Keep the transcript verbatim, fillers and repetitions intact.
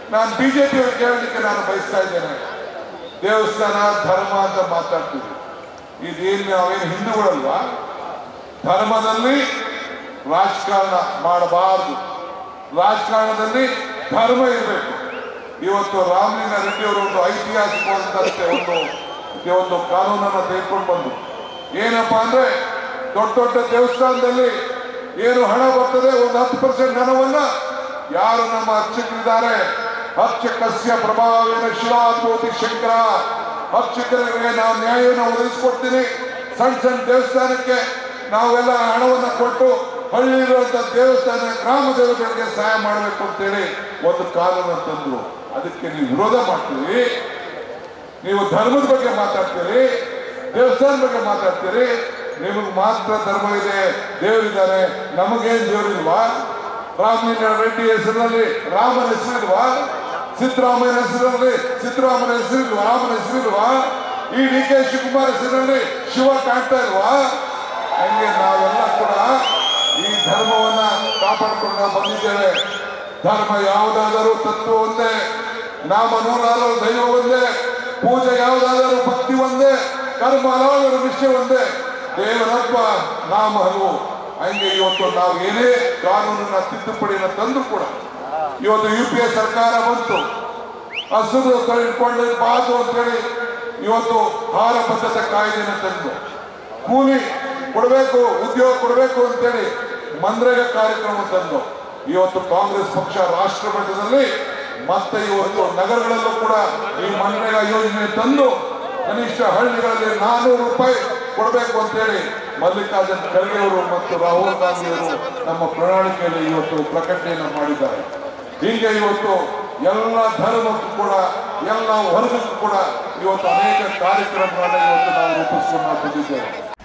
ನಾನು ಬಿಜೆಪಿ ಕೇಳಲಿಕ್ಕೆ ನಾನು ಬಯಸ್ತಾ ಇದ್ದೇನೆ. ದೇವಸ್ಥಾನ ಧರ್ಮ ಅಂತ ಮಾತಾಡ್ತೀವಿ, ಇದೇನು ನಾವೇನು ಹಿಂದೂಗಳಲ್ವಾ? ಧರ್ಮದಲ್ಲಿ ರಾಜಕಾರಣ ಮಾಡಬಾರದು, ರಾಜಕಾರಣದಲ್ಲಿ ಧರ್ಮ ಇರಬೇಕು. ಇವತ್ತು ರಾಮಲಿಂಗ ರೆಡ್ಡಿ ಅವರು ಒಂದು ಐತಿಹಾಸಿಕವಾದಂತೆ ಒಂದು ಒಂದು ಕಾನೂನನ್ನು ತೆಗೆದುಕೊಂಡು ಬಂದು ಏನಪ್ಪಾ ಅಂದ್ರೆ ದೊಡ್ಡ ದೊಡ್ಡ ದೇವಸ್ಥಾನದಲ್ಲಿ ಏನು ಹಣ ಬರ್ತದೆ ಒಂದು ಹತ್ತು ಪರ್ಸೆಂಟ್ ಹಣವನ್ನ ಯಾರು ನಮ್ಮ ಅರ್ಚಕರಿದ್ದಾರೆ, ಅರ್ಚಕಸ್ಯ ಪ್ರಭಾವೇನ ಶಿಲಾದ್ಭೂತಿ ಶಂಕರ, ಅರ್ಚಕರಿಗೆ ನಾವು ನ್ಯಾಯವನ್ನು ಒದಗಿಸ್ಕೊಡ್ತೀನಿ. ಸಣ್ಣ ಸಣ್ಣ ದೇವಸ್ಥಾನಕ್ಕೆ ನಾವೆಲ್ಲ ಹಣವನ್ನು ಕೊಟ್ಟು ಹಳ್ಳಿರುವಂತ ದೇವಸ್ಥಾನ ಗ್ರಾಮ ದೇವತೆಗಳಿಗೆ ಸಹಾಯ ಮಾಡಬೇಕು ಅಂತೇಳಿ ಒಂದು ಕಾನೂನು ತಂದ್ರು. ಅದಕ್ಕೆ ನೀವು ವಿರೋಧ ಮಾಡ್ತೀರಿ. ನೀವು ಧರ್ಮದ ಬಗ್ಗೆ ಮಾತಾಡ್ತೀರಿ, ದೇವಸ್ಥಾನ ಬಗ್ಗೆ ಮಾತಾಡ್ತೀರಿ. ನಿಮಗೆ ಮಾತ್ರ ಧರ್ಮ ಇದೆ, ದೇವರಿದ್ದಾರೆ, ನಮಗೇನು ದೇವರಿಲ್ವಾ? ರಾಮಲಿಂಗ ರೆಡ್ಡಿ ಹೆಸರಿನಲ್ಲಿ ರಾಮನ ಹೆಸರಿಲ್ವಾ? ಸಿದ್ದರಾಮಯ್ಯನ ಹೆಸರಲ್ಲಿ ಸಿದ್ದರಾಮನ ಹೆಸರಿಲ್ವಾ? ರಾಮನ ಹೆಸರಿಲ್ವಾ? ಈ ಡಿ ಕೆ ಶಿವಕುಮಾರ್ ಹೆಸರಿನಲ್ಲಿ ಶಿವ ಕಾಣ್ತಾ ಇಲ್ವಾ? ಹಂಗೆ ನಾವೆಲ್ಲ ಕೂಡ ಈ ಧರ್ಮವನ್ನ ಕಾಪಾಡಿಕೊಂಡು ಬಂದಿದ್ದೇವೆ. ಧರ್ಮ ಯಾವುದಾದರೂ ತತ್ವ ಒಂದೇ, ನಾಮ ನೂರಾದರೂ ದೈವ ಒಂದೇ, ಪೂಜೆ ಯಾವುದಾದರೂ ಭಕ್ತಿ ಒಂದೇ, ಕರ್ಮ ಹಲವಾರು ನಿಷ್ಠೆ ಒಂದೇ, ದೇವರಪ್ಪ ನಾಮ ಹಲವು. ಹಂಗೆ ಇವತ್ತು ನಾವು ಏನೇ ಕಾನೂನಿನ ತಿದ್ದುಪಡಿಯನ್ನು ತಂದು ಕೂಡ ಇವತ್ತು ಯು ಪಿ ಎ ಸರ್ಕಾರ ಬಂತು, ಹಸಿರು ತಳ್ಕೊಂಡು ಬಾದು ಅಂತೇಳಿ ಇವತ್ತು ಆಹಾರ ಭದ್ರತಾ ಕಾಯ್ದೆಯನ್ನು ತಂದು ಕೂಲಿ ಕೊಡಬೇಕು, ಉದ್ಯೋಗ ಕೊಡಬೇಕು ಅಂತೇಳಿ ಮನ್ರೇಗಾ ಕಾರ್ಯಕ್ರಮ ತಂದು ಇವತ್ತು ಕಾಂಗ್ರೆಸ್ ಪಕ್ಷ ರಾಷ್ಟ್ರ ಮಟ್ಟದಲ್ಲಿ ಮತ್ತೆ ಇವತ್ತು ನಗರಗಳಲ್ಲೂ ಕೂಡ ಈ ಮನ್ರೇಗಾ ಯೋಜನೆ ತಂದು ಕನಿಷ್ಠ ಹಳ್ಳಿಗಳಲ್ಲಿ ನಾನೂರು ರೂಪಾಯಿ ಕೊಡಬೇಕು ಅಂತೇಳಿ ಮಲ್ಲಿಕಾರ್ಜುನ್ ಖರ್ಗೆ ಅವರು ಮತ್ತು ರಾಹುಲ್ ಗಾಂಧಿ ಅವರು ನಮ್ಮ ಪ್ರಣಾಳಿಕೆಯಲ್ಲಿ ಇವತ್ತು ಪ್ರಕಟಣೆಯನ್ನು ಮಾಡಿದ್ದಾರೆ. ಹೀಗೆ ಇವತ್ತು ಎಲ್ಲ ಧರ್ಮಕ್ಕೂ ಕೂಡ ಎಲ್ಲ ವರ್ಗಕ್ಕೂ ಕೂಡ ಇವತ್ತು ಅನೇಕ ಕಾರ್ಯಕ್ರಮಗಳನ್ನ ಇವತ್ತು ನಾವು ರೂಪಿಸಿಕೊಂಡು ಬಂದಿದ್ದೇವೆ.